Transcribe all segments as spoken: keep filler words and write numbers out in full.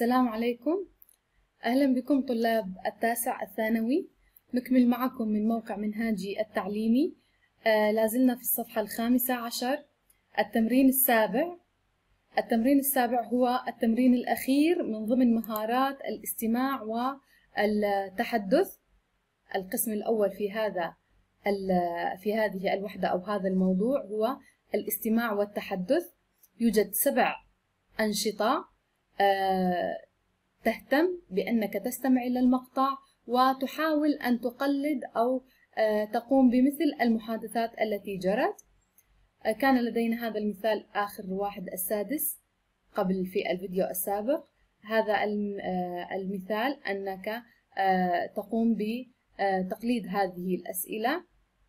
السلام عليكم. أهلا بكم طلاب التاسع الثانوي. نكمل معكم من موقع منهاجي التعليمي. آه لازلنا في الصفحة الخامسة عشر، التمرين السابع. التمرين السابع هو التمرين الأخير من ضمن مهارات الاستماع والتحدث. القسم الأول في هذا في هذه الوحدة أو هذا الموضوع هو الاستماع والتحدث. يوجد سبع أنشطة آه تهتم بأنك تستمع إلى المقطع وتحاول أن تقلد أو آه تقوم بمثل المحادثات التي جرت. آه كان لدينا هذا المثال آخر واحد السادس قبل في الفيديو السابق. هذا آه المثال أنك آه تقوم بتقليد هذه الأسئلة،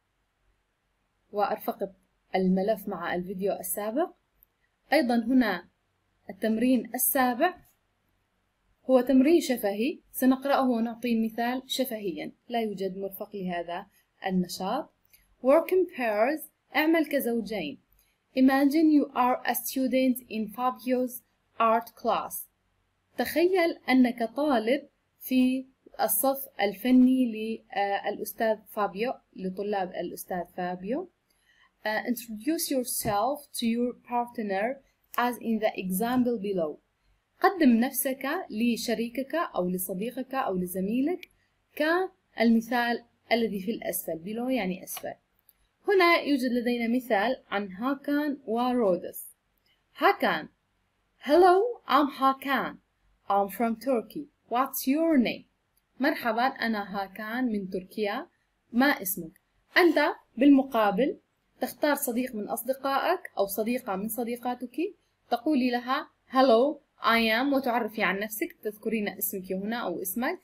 وأرفقت الملف مع الفيديو السابق. أيضا هنا التمرين السابع هو تمرين شفهي، سنقرأه ونعطي مثال شفهيا، لا يوجد مرفق لهذا النشاط. Work in pairs، اعمل كزوجين. Imagine you are a student in Fabio's art class. تخيل أنك طالب في الصف الفني للأستاذ فابيو، لطلاب الأستاذ فابيو. Uh, introduce yourself to your partner as in the example below. قدم نفسك لشريكك أو لصديقك أو لزميلك كالمثال الذي في الأسفل. below يعني أسفل. هنا يوجد لدينا مثال عن هاكان ورودس. هاكان: Hello, I'm Hakan. I'm from Turkey. What's your name? مرحبا، أنا هاكان من تركيا. ما اسمك؟ أنت بالمقابل تختار صديق من أصدقائك أو صديقة من صديقاتك، تقولي لها Hello, I am، وتعرفي عن نفسك، تذكرين اسمك هنا أو اسمك،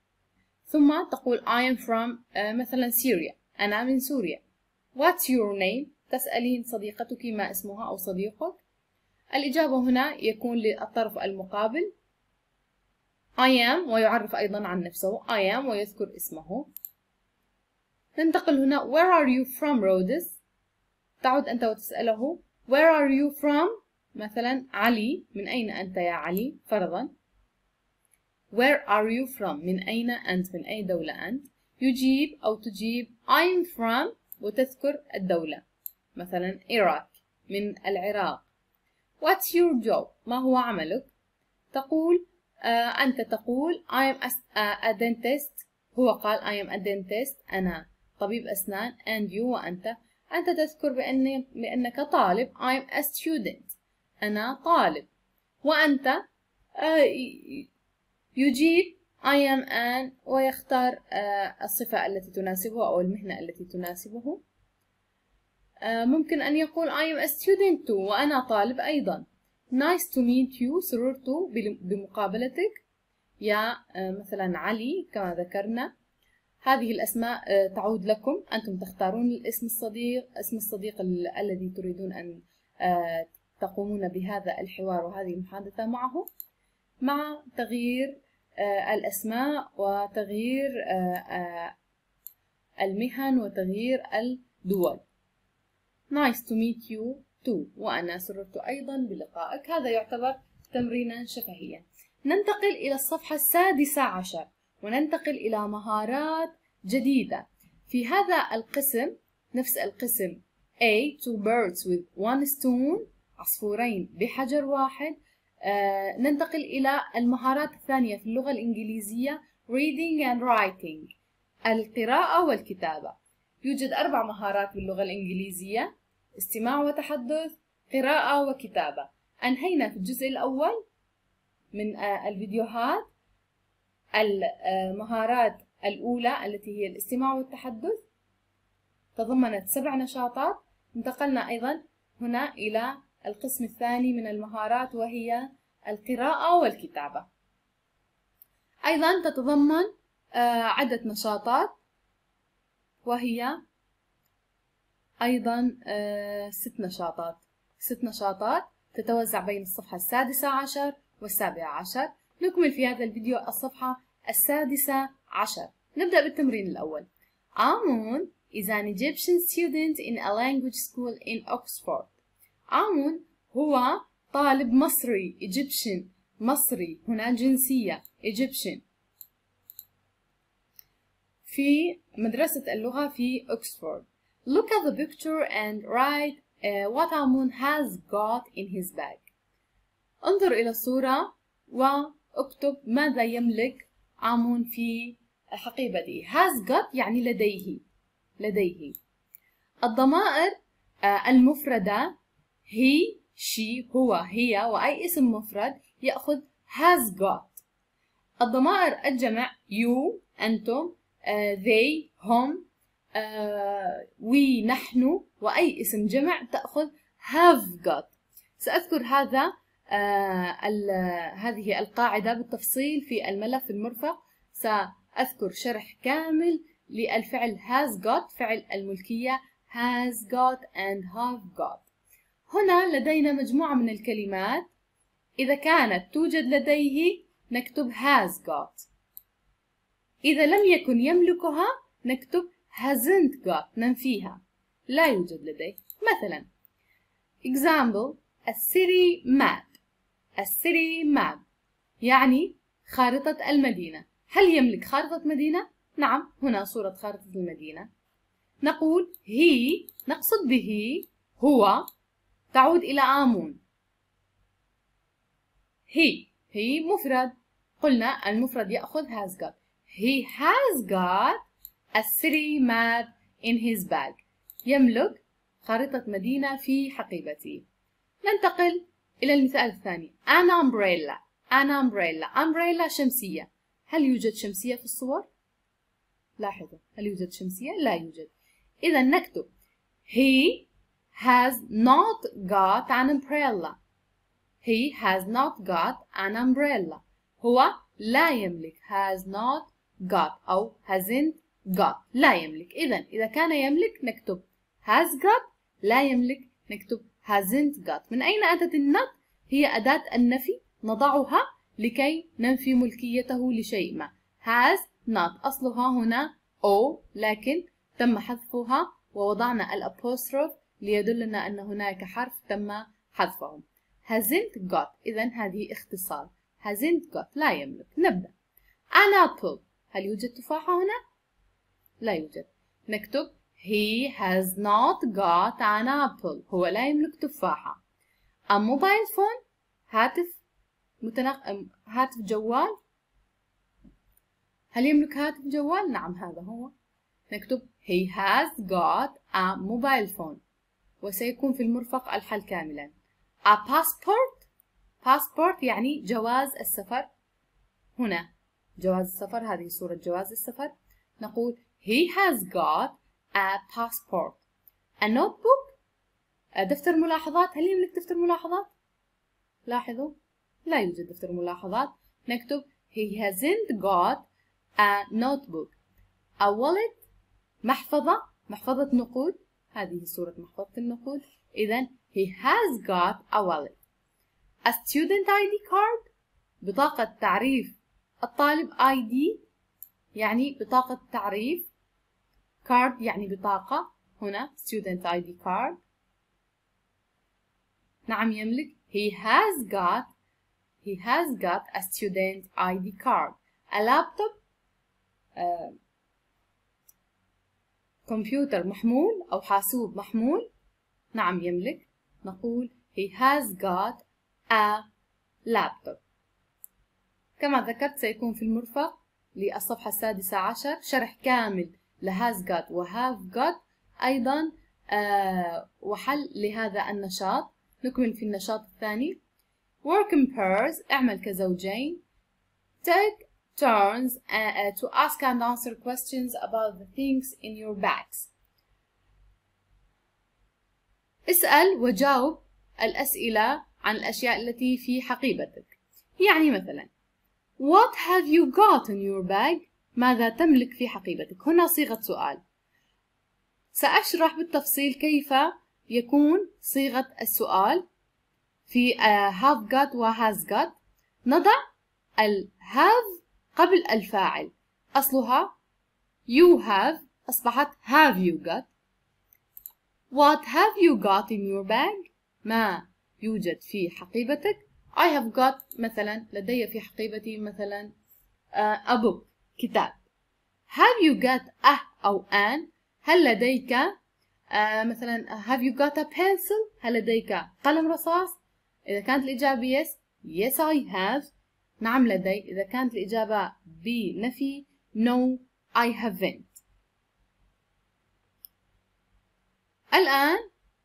ثم تقول I am from uh, مثلا سوريا، أنا من سوريا. What's your name؟ تسألين صديقتك ما اسمها أو صديقك. الإجابة هنا يكون للطرف المقابل I am ويعرف أيضا عن نفسه I am ويذكر اسمه. ننتقل هنا Where are you from Rhodes؟ تعود أنت وتسأله Where are you from؟ مثلا علي، من أين أنت يا علي فرضا. Where are you from؟ من أين أنت، من أي دولة أنت. يجيب أو تجيب I'm from وتذكر الدولة، مثلا العراق، من العراق. What's your job؟ ما هو عملك؟ تقول آه أنت تقول I am a, a dentist. هو قال I am a dentist، أنا طبيب أسنان. and you وأنت، أنت تذكر بأن بأنك طالب I am a student، أنا طالب. وأنت آه يجيب I am an ويختار آه الصفة التي تناسبه أو المهنة التي تناسبه. آه ممكن أن يقول I am a student too، وأنا طالب أيضا. Nice to meet you، سررت بمقابلتك يا آه مثلا علي كما ذكرنا. هذه الأسماء آه تعود لكم، أنتم تختارون الاسم الصديق، اسم الصديق الذي تريدون أن آه تقومون بهذا الحوار وهذه المحادثة معه، مع تغيير آه الأسماء وتغيير آه آه المهن وتغيير الدول. Nice to meet you too، وأنا سررت أيضا بلقائك. هذا يعتبر تمرينا شفهيا. ننتقل إلى الصفحة السادسة عشر وننتقل إلى مهارات جديدة في هذا القسم. نفس القسم A two birds with one stone، عصفورين بحجر واحد. آه ننتقل إلى المهارات الثانية في اللغة الإنجليزية reading and writing، القراءة والكتابة. يوجد أربع مهارات باللغة الإنجليزية: استماع وتحدث، قراءة وكتابة. أنهينا في الجزء الأول من آه الفيديوهات المهارات الأولى التي هي الاستماع والتحدث، تضمنت سبع نشاطات. انتقلنا أيضا هنا إلى القسم الثاني من المهارات وهي القراءة والكتابة، أيضا تتضمن عدة نشاطات، وهي أيضا ست نشاطات ست نشاطات تتوزع بين الصفحة السادسة عشر والسابعة عشر. نكمل في هذا الفيديو الصفحة السادسة عشر. نبدأ بالتمرين الأول. آمون is an Egyptian student in a language school in Oxford. آمون هو طالب مصري Egyptian مصري، هنا جنسية Egyptian. في مدرسة اللغة في أكسفورد. Look at the picture and write uh, what Amun has got in his bag. انظر إلى الصورة واكتب ماذا يملك آمون في حقيبته. has got يعني لديه لديه. الضمائر المفردة he she هو هي وأي اسم مفرد يأخذ has got. الضمائر الجمع you أنتم they هم we نحن وأي اسم جمع تأخذ have got. سأذكر هذا آه هذه القاعدة بالتفصيل في الملف المرفق. سأذكر شرح كامل للفعل has got، فعل الملكية has got and have got. هنا لدينا مجموعة من الكلمات إذا كانت توجد لديه نكتب has got، إذا لم يكن يملكها نكتب hasn't got ننفيها، لا يوجد لديه. مثلا example a city map. السيتي ماب يعني خارطة المدينة. هل يملك خارطة مدينة؟ نعم، هنا صورة خارطة المدينة. نقول he نقصد به هو، تعود إلى آمون. he he مفرد، قلنا المفرد يأخذ has got. he has got a city map in his bag. يملك خارطة مدينة في حقيبته. ننتقل إلى المثال الثاني an umbrella. an umbrella umbrella شمسية. هل يوجد شمسية في الصور؟ لاحظوا، هل يوجد شمسية؟ لا يوجد. إذا نكتب he has not got an umbrella. he has not got an umbrella. هو لا يملك has not got أو hasn't got لا يملك. إذا إذا كان يملك نكتب has got، لا يملك نكتب hasn't got. من أين أتت النوت؟ هي أداة النفي نضعها لكي ننفي ملكيته لشيء ما. has not أصلها هنا O لكن تم حذفها ووضعنا الأبوستروف ليدلنا أن هناك حرف تم حذفه. hasn't got إذا هذه اختصار. hasn't got لا يملك. نبدأ an apple. هل يوجد تفاحة هنا؟ لا يوجد. نكتب he has not got an apple. هو لا يملك تفاحة. a mobile phone هاتف متنق... هاتف جوال. هل يملك هاتف جوال؟ نعم هذا هو. نكتب he has got a mobile phone وسيكون في المرفق الحل كاملا. a passport. passport يعني جواز السفر. هنا جواز السفر، هذه صورة جواز السفر. نقول he has got a passport. a notebook دفتر ملاحظات. هل يملك دفتر ملاحظات؟ لاحظوا لا يوجد دفتر ملاحظات. نكتب he hasn't got a notebook. a wallet محفظة، محفظة نقود. هذه صورة محفظة النقود. إذن he has got a wallet. a student آي دي card بطاقة تعريف الطالب. آي دي يعني بطاقة تعريف، card يعني بطاقة. هنا student آي دي card. نعم يملك. he has got he has got a student آي دي card. a laptop uh, كمبيوتر محمول أو حاسوب محمول. نعم يملك. نقول he has got a laptop. كما ذكرت سيكون في المرفق للصفحة السادسة عشر شرح كامل ل has got و have got أيضا آه وحل لهذا النشاط. نكمل في النشاط الثاني. work in pairs اعمل كزوجين. take turns uh, to ask and answer questions about the things in your bags. اسأل وجاوب الأسئلة عن الأشياء التي في حقيبتك. يعني مثلا What have you got in your bag؟ ماذا تملك في حقيبتك؟ هنا صيغة سؤال. سأشرح بالتفصيل كيف يكون صيغة السؤال في have got و has got. نضع ال have قبل الفاعل. أصلها you have أصبحت have you got. What have you got in your bag؟ ما يوجد في حقيبتك. I have got مثلا لدي في حقيبتي مثلا uh, a book كتاب. have you got a أو an؟ هل لديك uh, مثلا have you got a pencil؟ هل لديك قلم رصاص؟ إذا كانت الإجابة yes yes I have نعم لدي. إذا كانت الإجابة بنفي no I haven't. الآن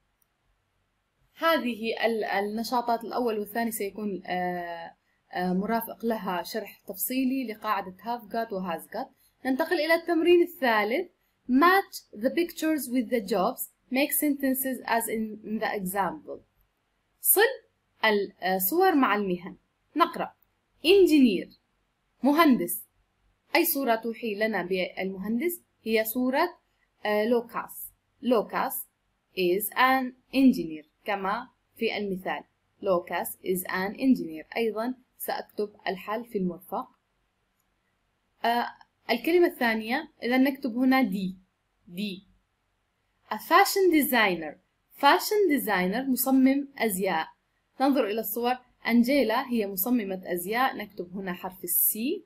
هذه النشاطات الأول والثاني سيكون مرافق لها شرح تفصيلي لقاعدة have got و has got. ننتقل إلى التمرين الثالث. match the pictures with the jobs. make sentences as in the example. صل الصور مع المهن. نقرأ engineer مهندس. أي صورة توحي لنا بالمهندس؟ هي صورة لوكاس. لوكاس is an engineer كما في المثال. لوكاس is an engineer. أيضا سأكتب الحل في المرفق. آه الكلمة الثانية إذا نكتب هنا دي دي. a fashion designer. fashion designer مصمم أزياء. ننظر إلى الصور. أنجيلا هي مصممة أزياء. نكتب هنا حرف السي.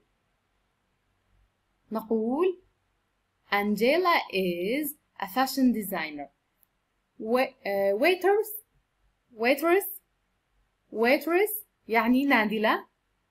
نقول Angela is a fashion designer. uh, waiters waitress waitress يعني نادلة.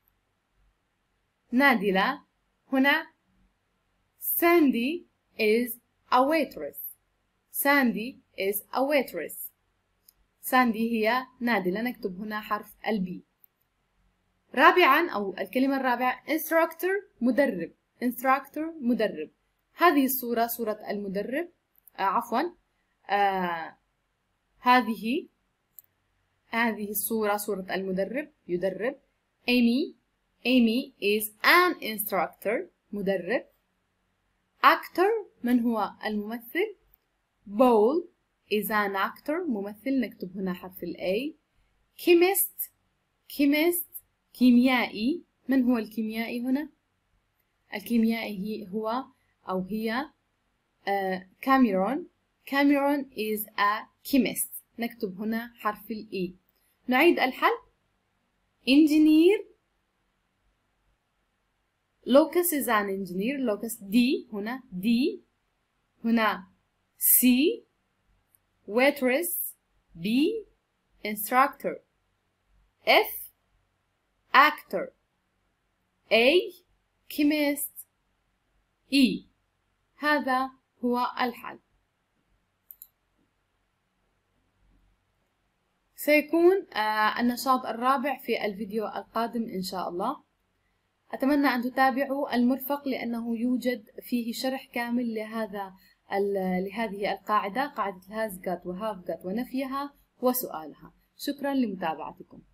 نادلة هنا Sandy is a waitress. Sandy is a waitress. Sandy هي نادلة. نكتب هنا حرف البي. رابعا أو الكلمة الرابعة instructor مدرب. instructor مدرب. هذه الصورة صورة المدرب. آه عفوا آه هذه هذه الصورة صورة المدرب يدرب. Amy Amy is an instructor مدرب. actor من هو الممثل. Paul is an actor ممثل. نكتب هنا حرف ال A. chemist chemist كيميائي. من هو الكيميائي هنا؟ الكيميائي هو أو هي كاميرون. كاميرون is a chemist. نكتب هنا حرف ال E. نعيد الحل. engineer Lucas is an engineer. Lucas D هنا D. هنا C. waitress B. instructor F. actor A. chemist E. هذا هو الحل. سيكون النشاط الرابع في الفيديو القادم إن شاء الله. أتمنى أن تتابعوا المرفق لأنه يوجد فيه شرح كامل لهذا لهذه القاعدة، قاعدة الهاز جات وهاف جات ونفيها وسؤالها. شكرا لمتابعتكم.